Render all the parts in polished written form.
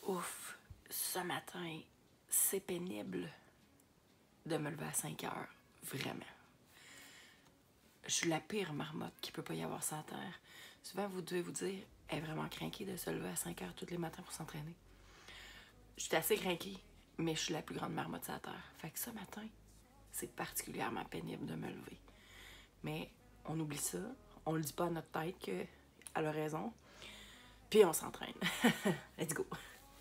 Ouf, ce matin, c'est pénible de me lever à 5 heures. Vraiment. Je suis la pire marmotte qu'il peut pas y avoir sur la terre. Souvent, vous devez vous dire, elle est vraiment craquée de se lever à 5 heures tous les matins pour s'entraîner. Je suis assez craquée, mais je suis la plus grande marmotte sur la terre. Fait que ce matin, c'est particulièrement pénible de me lever. Mais on oublie ça. On le dit pas à notre tête qu'elle a raison. Puis on s'entraîne. Let's go!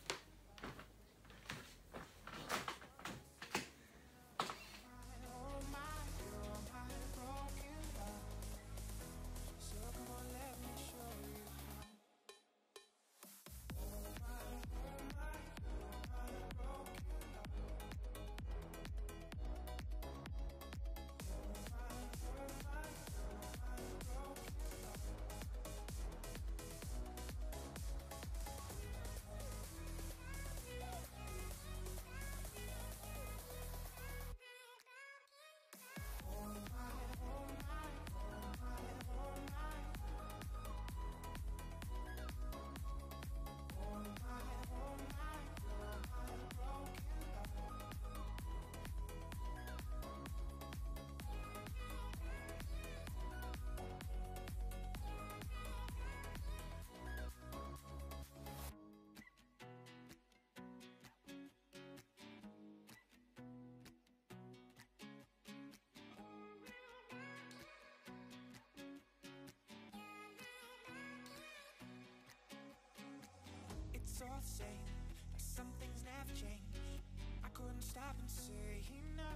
It's all the same, like some things never change. I couldn't stop and say no.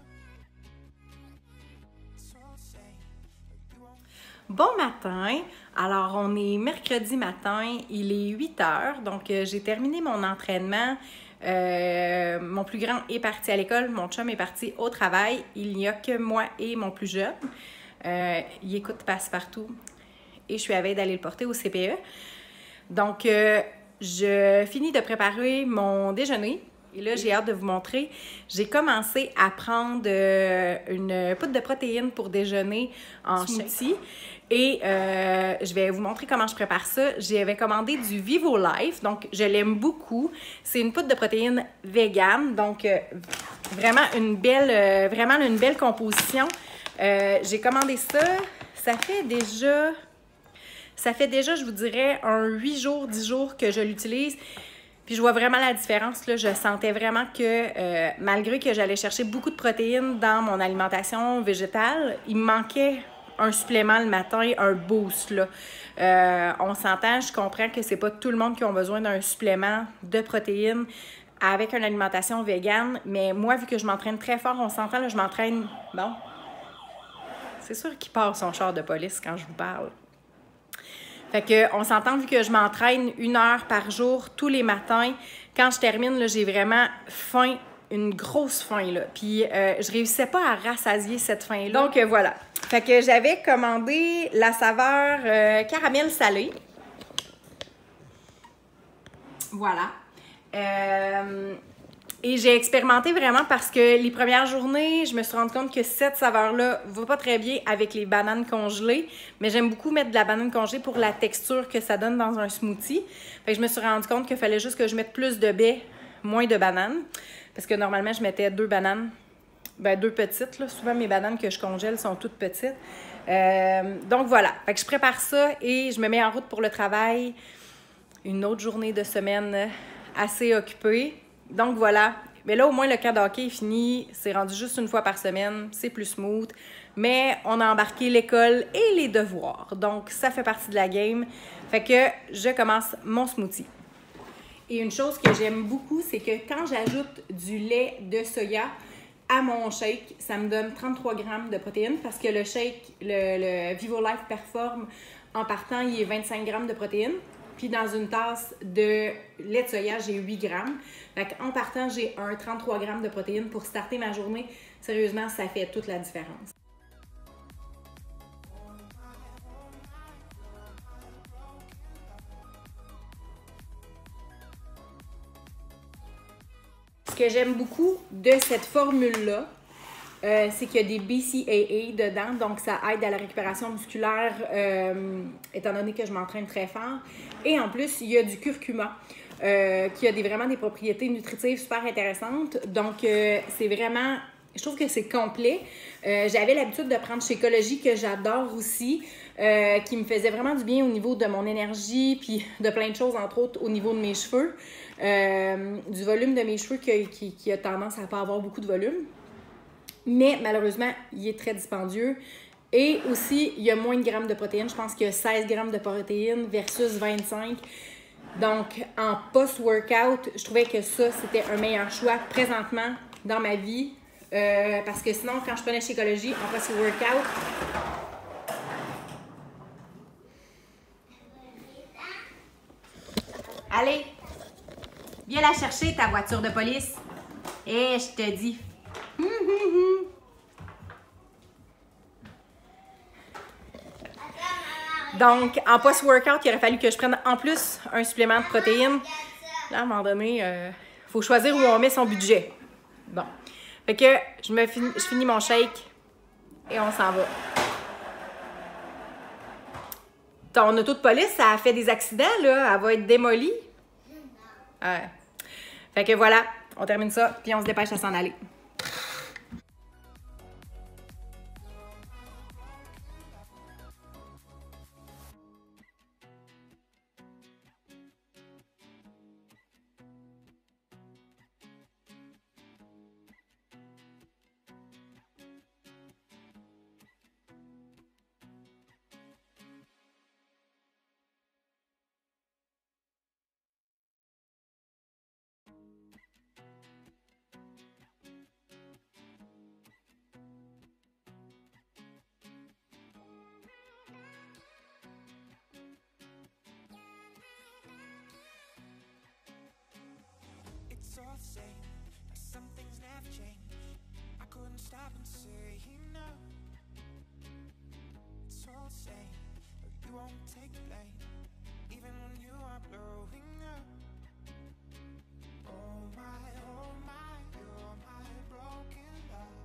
It's all the same, like you won't. Bon matin! Alors, on est mercredi matin, il est 8 heures, donc j'ai terminé mon entraînement. Mon plus grand est parti à l'école, mon chum est parti au travail. Il n'y a que moi et mon plus jeune. Il écoute Passe-Partout et je suis à veille d'aller le porter au CPE. Donc, je finis de préparer mon déjeuner. Et là, j'ai hâte de vous montrer. J'ai commencé à prendre une poudre de protéines pour déjeuner en smoothie. Et je vais vous montrer comment je prépare ça. J'avais commandé du Vivo Life, donc je l'aime beaucoup. C'est une poudre de protéines végane, donc vraiment une belle composition. J'ai commandé ça. Ça fait déjà, je vous dirais, un 8 jours, 10 jours que je l'utilise. Puis je vois vraiment la différence, là. Je sentais vraiment que malgré que j'allais chercher beaucoup de protéines dans mon alimentation végétale, il me manquait un supplément le matin, un boost, là. On s'entend, je comprends que c'est pas tout le monde qui a besoin d'un supplément de protéines avec une alimentation végane, mais moi, vu que je m'entraîne très fort, on s'entend, là, je m'entraîne... Bon, c'est sûr qu'il part son char de police quand je vous parle. Fait que on s'entend, vu que je m'entraîne 1 heure par jour tous les matins. Quand je termine, là, j'ai vraiment faim, une grosse faim, là. Puis je réussissais pas à rassasier cette faim-là. Donc voilà. Fait que j'avais commandé la saveur caramel salé. Voilà. Et j'ai expérimenté vraiment parce que les premières journées, je me suis rendu compte que cette saveur-là va pas très bien avec les bananes congelées. Mais j'aime beaucoup mettre de la banane congelée pour la texture que ça donne dans un smoothie. Fait que je me suis rendu compte qu'il fallait juste que je mette plus de baies, moins de bananes. Parce que normalement, je mettais 2 bananes. Ben 2 petites, là. Souvent, mes bananes que je congèle sont toutes petites. Donc voilà. Fait que je prépare ça et je me mets en route pour le travail. Une autre journée de semaine assez occupée. Donc voilà, mais là au moins le camp de hockey est fini, c'est rendu juste 1 fois par semaine, c'est plus smooth, mais on a embarqué l'école et les devoirs, donc ça fait partie de la game. Fait que je commence mon smoothie. Et une chose que j'aime beaucoup, c'est que quand j'ajoute du lait de soya à mon shake, ça me donne 33 grammes de protéines parce que le shake, le Vivo Life Perform, en partant, il est 25 grammes de protéines. Puis dans une tasse de lait de soya, j'ai 8 grammes. Fait qu'en partant, j'ai un 33 grammes de protéines pour starter ma journée. Sérieusement, ça fait toute la différence. Ce que j'aime beaucoup de cette formule-là, c'est qu'il y a des BCAA dedans, donc ça aide à la récupération musculaire, étant donné que je m'entraîne très fort. Et en plus, il y a du curcuma, qui a vraiment des propriétés nutritives super intéressantes. Donc, c'est vraiment... Je trouve que c'est complet. J'avais l'habitude de prendre Shakeology, que j'adore aussi, qui me faisait vraiment du bien au niveau de mon énergie, puis de plein de choses, entre autres au niveau de mes cheveux. Du volume de mes cheveux qui a tendance à ne pas avoir beaucoup de volume. Mais malheureusement, il est très dispendieux. Et aussi, il y a moins de grammes de protéines. Je pense qu'il y a 16 grammes de protéines versus 25. Donc, en post-workout, je trouvais que ça, c'était un meilleur choix présentement dans ma vie. Parce que sinon, quand je prenais Shakeology en post-workout, allez, viens la chercher, ta voiture de police. Et je te dis... Donc, en post-workout, il aurait fallu que je prenne en plus un supplément de protéines. Là, à un moment donné, faut choisir où on met son budget. Bon. Fait que je finis mon shake et on s'en va. Ton auto de police, ça a fait des accidents, là. Elle va être démolie. Ouais. Fait que voilà, on termine ça, puis on se dépêche à s'en aller. It's all the same, like some things never change. I couldn't stop and say no. It's all the same, but you won't take the blame, even when you are blowing up. Oh my, you're my broken love.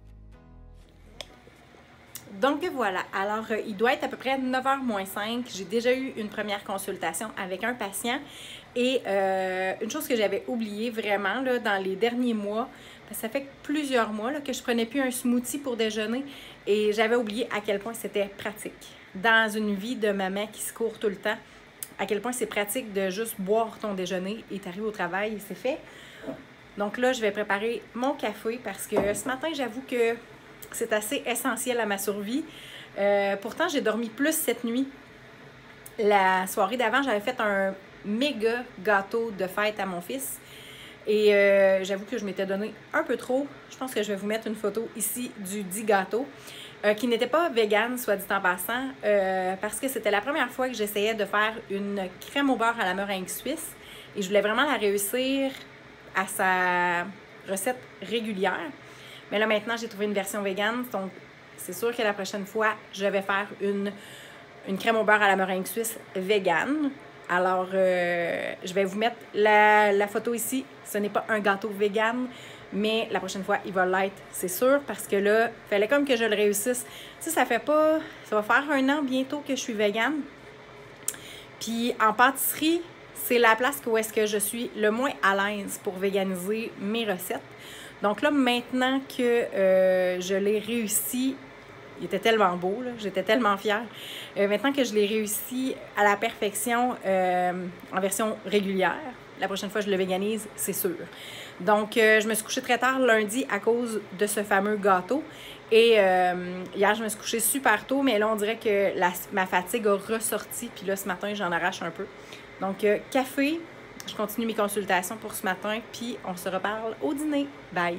Donc voilà, alors il doit être à peu près 9h moins 5. J'ai déjà eu une première consultation avec un patient. Et une chose que j'avais oubliée vraiment là, dans les derniers mois, parce que ça fait plusieurs mois là, que je prenais plus un smoothie pour déjeuner et j'avais oublié à quel point c'était pratique. Dans une vie de maman qui se court tout le temps, à quel point c'est pratique de juste boire ton déjeuner et t'arrives au travail et c'est fait. Donc là, je vais préparer mon café parce que ce matin, j'avoue que c'est assez essentiel à ma survie. Pourtant, j'ai dormi plus cette nuit. La soirée d'avant, j'avais fait un méga gâteau de fête à mon fils. Et j'avoue que je m'étais donné un peu trop. Je pense que je vais vous mettre une photo ici du dit gâteau, qui n'était pas vegan, soit dit en passant, parce que c'était la première fois que j'essayais de faire une crème au beurre à la meringue suisse. Et je voulais vraiment la réussir à sa recette régulière. Mais là, maintenant, j'ai trouvé une version vegan. Donc, c'est sûr que la prochaine fois, je vais faire une crème au beurre à la meringue suisse vegan. Alors, je vais vous mettre la photo ici. Ce n'est pas un gâteau vegan, mais la prochaine fois, il va l'être, c'est sûr, parce que là, il fallait comme que je le réussisse. Tu sais, ça va faire 1 an bientôt que je suis vegan. Puis, en pâtisserie, c'est la place où est-ce que je suis le moins à l'aise pour véganiser mes recettes. Donc là, maintenant que je l'ai réussi, il était tellement beau, là, j'étais tellement fière. Maintenant que je l'ai réussi à la perfection en version régulière, la prochaine fois je le véganise, c'est sûr. Donc, je me suis couchée très tard lundi à cause de ce fameux gâteau. Et hier, je me suis couchée super tôt, mais là, on dirait que ma fatigue a ressorti. Puis là, ce matin, j'en arrache un peu. Donc, café. Je continue mes consultations pour ce matin, puis on se reparle au dîner. Bye!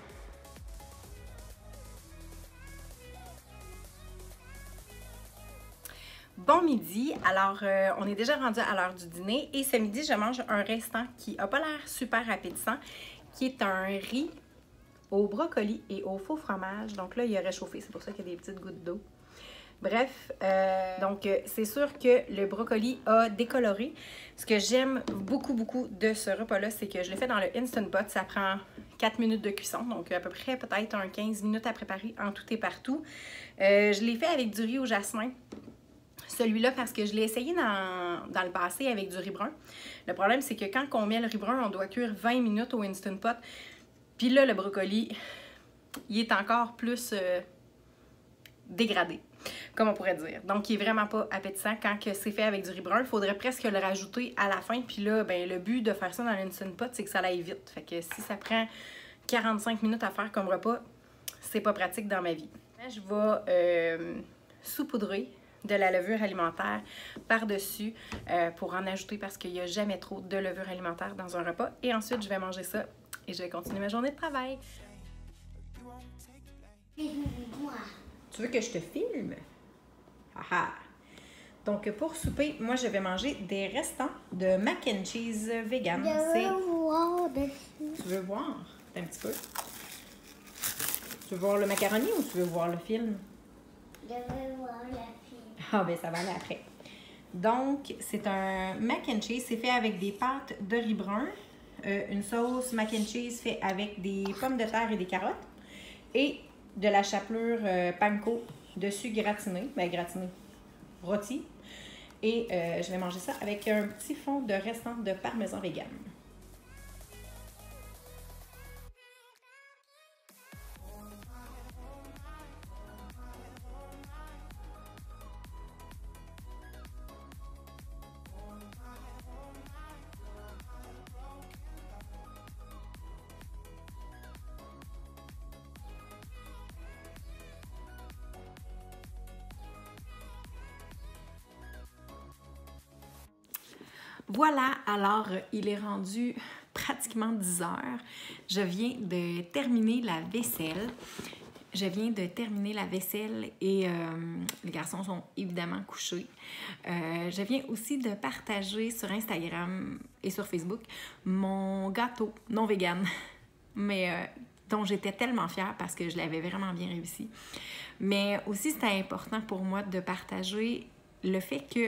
Bon midi! Alors, on est déjà rendu à l'heure du dîner et ce midi, je mange un restant qui n'a pas l'air super appétissant, qui est un riz au brocoli et au faux fromage. Donc là, il a réchauffé, c'est pour ça qu'il y a des petites gouttes d'eau. Bref, donc c'est sûr que le brocoli a décoloré. Ce que j'aime beaucoup, beaucoup de ce repas-là, c'est que je le fais dans le Instant Pot. Ça prend 4 minutes de cuisson, donc à peu près peut-être un 15 minutes à préparer en tout et partout. Je l'ai fait avec du riz au jasmin. Celui-là parce que je l'ai essayé dans le passé avec du riz brun. Le problème, c'est que quand on met le riz brun, on doit cuire 20 minutes au Instant Pot. Puis là, le brocoli, il est encore plus dégradé, comme on pourrait dire. Donc, il est vraiment pas appétissant quand c'est fait avec du riz brun. Il faudrait presque le rajouter à la fin. Puis là, ben, le but de faire ça dans l'Instant Pot, c'est que ça aille vite. Fait que si ça prend 45 minutes à faire comme repas, c'est pas pratique dans ma vie. Je vais saupoudrer de la levure alimentaire par-dessus pour en ajouter parce qu'il n'y a jamais trop de levure alimentaire dans un repas. Et ensuite, je vais manger ça et je vais continuer ma journée de travail. Tu veux que je te filme? Ah! Donc, pour souper, moi, je vais manger des restants de mac and cheese vegan. Tu veux voir? Un petit peu. Tu veux voir le macaroni ou tu veux voir le film? Je veux voir le film. Ah, ben ça va aller après. Donc, c'est un mac and cheese. C'est fait avec des pâtes de riz brun. Une sauce mac and cheese fait avec des pommes de terre et des carottes. Et de la chapelure panko dessus gratinée. Ben, gratinée. Rôti. Et je vais manger ça avec un petit fond de restant de parmesan vegan. Voilà, alors il est rendu pratiquement 10 heures. Je viens de terminer la vaisselle. Et les garçons sont évidemment couchés. Je viens aussi de partager sur Instagram et sur Facebook mon gâteau non vegan, mais dont j'étais tellement fière parce que je l'avais vraiment bien réussi. Mais aussi, c'était important pour moi de partager le fait que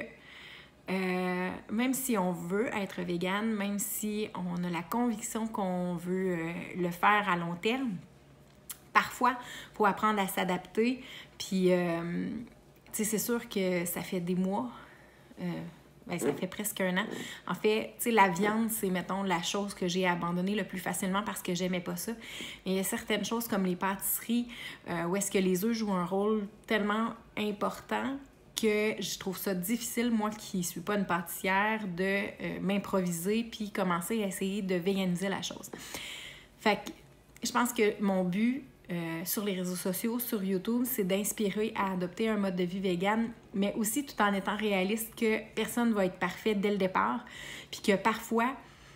même si on veut être végane, même si on a la conviction qu'on veut le faire à long terme, parfois, il faut apprendre à s'adapter. Puis, tu sais, c'est sûr que ça fait des mois, ben, ça fait presque 1 an. En fait, tu sais, la viande, c'est, mettons, la chose que j'ai abandonnée le plus facilement parce que j'aimais pas ça. Mais il y a certaines choses comme les pâtisseries où est-ce que les œufs jouent un rôle tellement important que je trouve ça difficile, moi qui suis pas une pâtissière, de m'improviser puis commencer à essayer de véganiser la chose. Fait que je pense que mon but sur les réseaux sociaux, sur YouTube, c'est d'inspirer à adopter un mode de vie vegan, mais aussi tout en étant réaliste que personne ne va être parfait dès le départ, puis que parfois,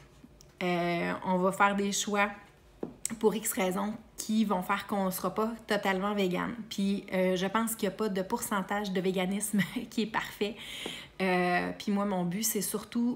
on va faire des choix pour X raisons qui vont faire qu'on ne sera pas totalement vegan. Puis je pense qu'il n'y a pas de pourcentage de véganisme qui est parfait. Puis moi, mon but, c'est surtout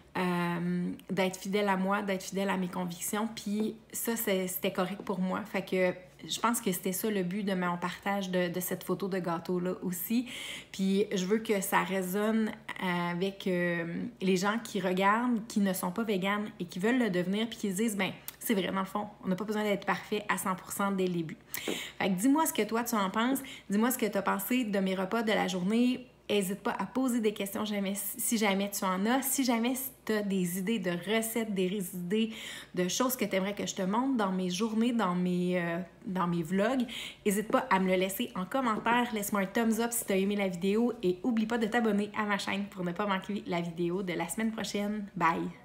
d'être fidèle à moi, d'être fidèle à mes convictions. Puis ça, c'était correct pour moi. Fait que je pense que c'était ça le but de mon partage de cette photo de gâteau-là aussi. Puis je veux que ça résonne avec les gens qui regardent, qui ne sont pas véganes et qui veulent le devenir, puis qui se disent, ben c'est vrai, dans le fond, on n'a pas besoin d'être parfait à 100% dès le début. Fait que dis-moi ce que toi, tu en penses. Dis-moi ce que tu as pensé de mes repas de la journée. N'hésite pas à poser des questions si jamais tu en as. Si jamais tu as des idées de recettes, des idées de choses que tu aimerais que je te montre dans mes journées, dans mes vlogs, n'hésite pas à me le laisser en commentaire. Laisse-moi un thumbs up si tu as aimé la vidéo et n'oublie pas de t'abonner à ma chaîne pour ne pas manquer la vidéo de la semaine prochaine. Bye!